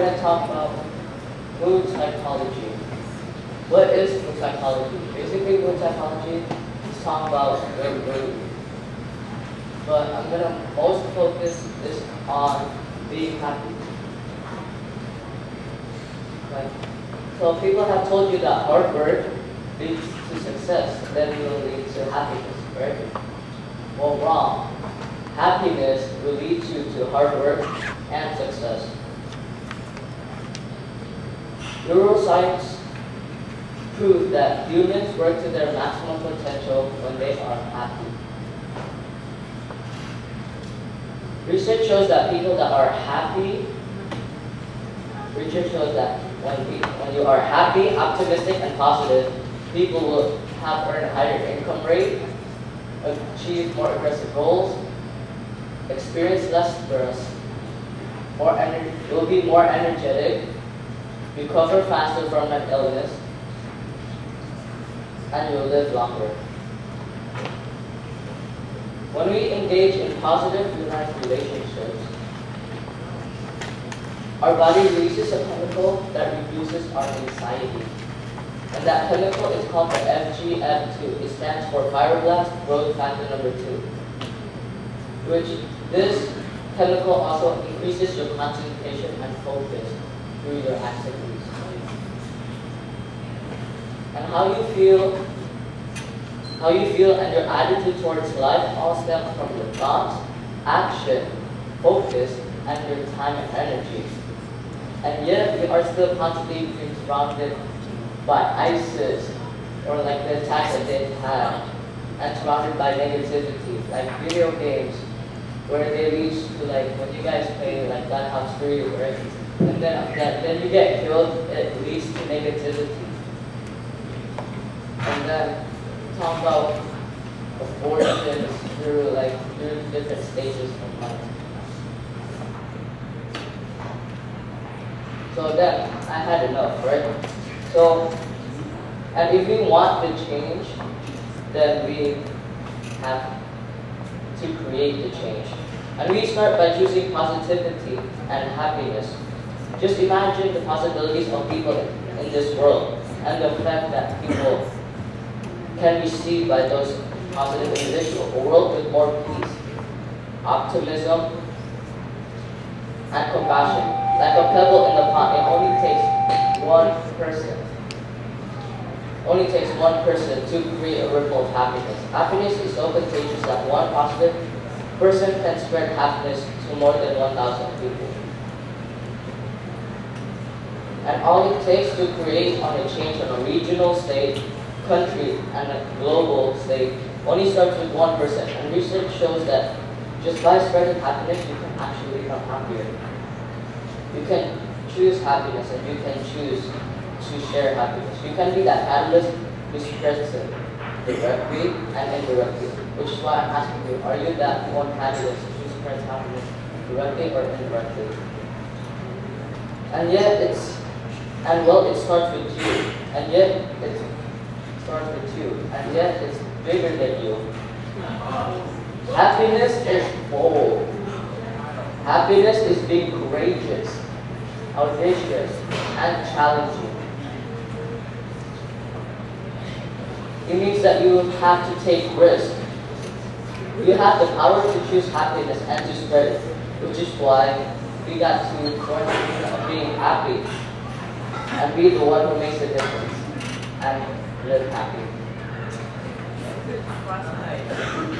going to talk about mood psychology. What is mood psychology? Basically, mood psychology is talking about your mood. But I'm going to most focus this on being happy. Okay. So people have told you that hard work leads to success, then will lead to happiness, right? Well, wrong. Happiness will lead you to hard work and success. Neuroscience proves that humans work to their maximum potential when they are happy. Research shows that people that are happy, research shows that when you are happy, optimistic, and positive, people will earn a higher income rate, achieve more aggressive goals, experience less stress, will be more energetic, recover faster from an illness, and you'll live longer. When we engage in positive human relationships, our body releases a chemical that reduces our anxiety. And that chemical is called the FGF2. It stands for fibroblast growth factor number 2. Which this chemical also increases your concentration and focus through your activities. And how you feel and your attitude towards life all stem from your thoughts, action, focus, and your time and energy. And yet we are still constantly being surrounded by ISIS, or like the attacks that they had, and surrounded by negativity, like video games, where they lead to like when you guys play like Black Ops 3, right? And then you get killed, it leads to negativity. And then talk about abortions through different stages of life. So then I had enough, right? So, and if we want the change, then we have to create the change. And we start by choosing positivity and happiness. Just imagine the possibilities of people in this world and the fact that people can receive by those positive individuals. A world with more peace, optimism, and compassion. Like a pebble in the pond, it only takes one person. Only takes one person to create a ripple of happiness. Happiness is so contagious that one positive person can spread happiness to more than 1,000 people. And all it takes to create on a change on a regional stage, country, and a global stage only starts with one person. And research shows that just by spreading happiness, you can actually become happier. You can choose happiness and you can choose to share happiness. You can be that catalyst who spreads it directly and indirectly. Which is why I'm asking you, are you that one catalyst who spreads happiness directly or indirectly? And yet it starts with you. And yet it starts with you. And yet it's bigger than you. Happiness is bold. Happiness is being courageous, audacious, and challenging. It means that you have to take risks. You have the power to choose happiness and to spread it, which is why we got to learn of being happy and be the one who makes a difference and live happy.